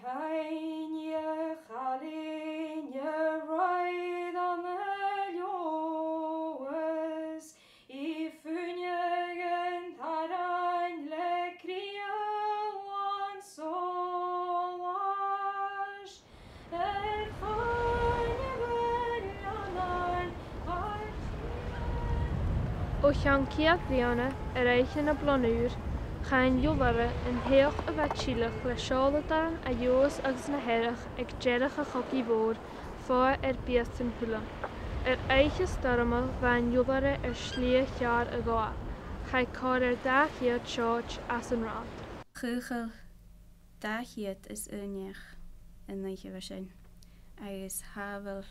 Hainje chalinje roedd am y lioes I ffynjegen tarain le crialan solas fynje verlanan O Llancia Brianna, eichen y blonŵr, chain iwlare yn heoch y fatsilach le sioladan a ios agus na herach ag jerach a chogi fôr fór bias yn hwla. Eiches darmal van iwlare slia jaar a goa. Chai cor da hiad George as yn rad. Chugel da hiad is unich yn eich efo agus havel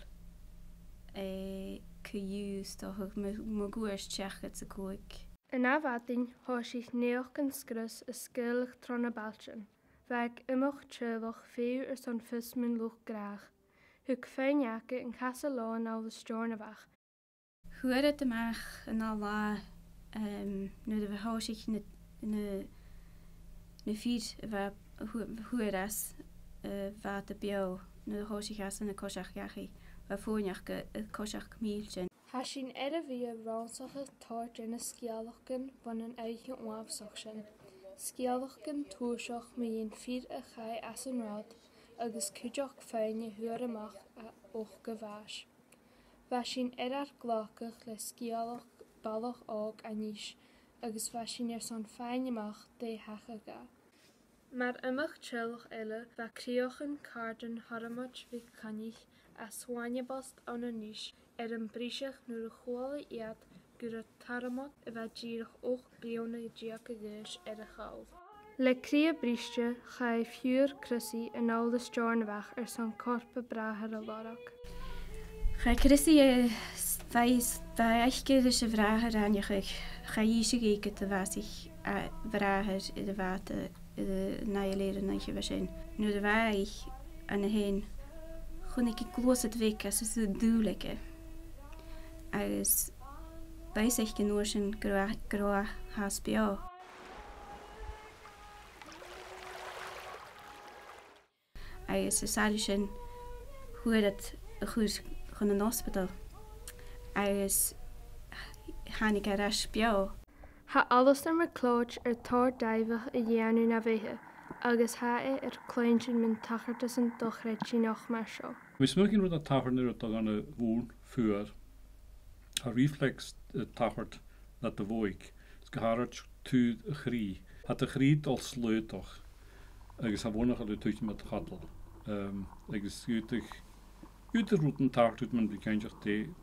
cyws doch mo gwers tjachet sa koik. Yn afadyn, hos ich neoch yn sgrys y sgylch tron y balchen. Fag ymwch trylwch fyw son ffys mynd lwch graag. Hwg fein jake yn casa lawn al de storne fach. Hwyr het ymach yn ala nu de hos ich ne fyr hwyr as wat de bio nu de hos ich as yn y kosach jachi. Wa fwynach y kosach kmielchen. Hashin fi ransach y tort yn y sgialachgan van yn eiche oafsachsyn. Sgialachgan tŵsioch mi yn fyr y chai as yn rad, agus cydioch fein y hwyr ymach a och gyfas. Fashin glachach le sgialach balach og anish, agus fashin son fein ymach de hachaga. Mar ymach trylch ele va crioch yn carden haramach vi canich a swanjebost an yn nish, yn brisach nhw'r chwal iad gyda taramot y fa gyrach och briona i diac y gys y chawf. Le cria bristia chai ffiwr crysi yn ôl y storn fach son corp y braher y lorog. Chai crysi fa eich gyda sy vraher an ich chai eisiau geig y fas ich vraher y vat y na i leir yn eich efo Nu de fa eich an y hyn chwn ik glwys y dvic as y dŵlege. Agus bais eich gynwyr sy'n groa has bio. Agus y sari sy'n hwyrat y chwrs chwn yn hospital. Agus hanig arall bio. Ha alles na clóid tor daifach y dhéanú na bheithe, agus ha clóintin min tachartas an dochreid sin och mar seo. Mis mygin rwyd a tachart nid ydych gan y fwn ffwyr. A reflex tachart na dy fwyg. Sgaharad tŵd y chri. Ha dy chri dol sleutoch. Agus ha fwnach ad y tŵd met chadl. Agus ydych rwyd yn tachart yd mynd blygainjach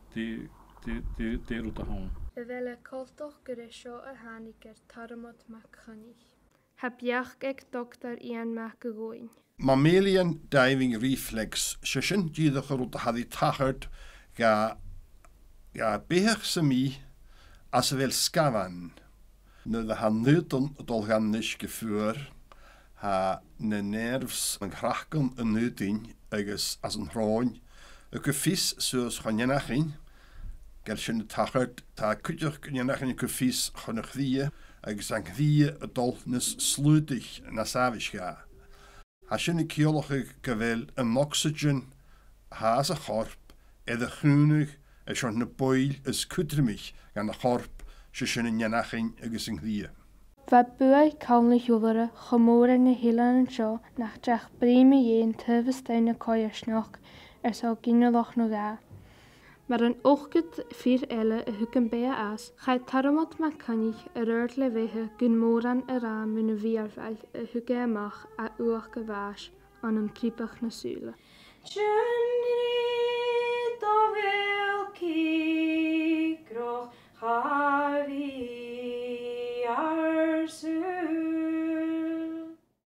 de rwyd a hawn. Y fel y coltoch gyda sio y hanig taramot mac chanig. Ha biach ag doctor Ian mac y gwyn. Mammalian diving reflex session gyda rwyd a haddi tachart ga behech sy mi as y fel sgafan. Nid ha nydon dol gannis gyffwyr ha na nerfs yn chrachgon yn nydyn agos as yn hroen y gyffis sy'n chanyanachyn gael sy'n tachart ta cwydioch chanyanachyn y gyffis chan y chdia agos ang chdia y dol nes slwydig na safis ga. Ha sy'n y ciolwch y gyfel yn oxygen ha as y chorp edrych chrwnig a sy'n na boel ys cwdrymich gan y chorp sy'n yn yanachyn agos yn chdia. Fa bwy cael na hiwlare chymor yn y hilan yn sio nach drach brimi ie'n tyfystein y coi ysnoch so gynnyloch nhw ga. Mae'r yn ochgyd ffyr ele y hwgyn bea as, chai taramot ma'n canig yr yrd le fehe gyn moran y ram yn y fiarfael y hwgyn amach a uach gyfas an yn pribach na sŵle. Jynri do fe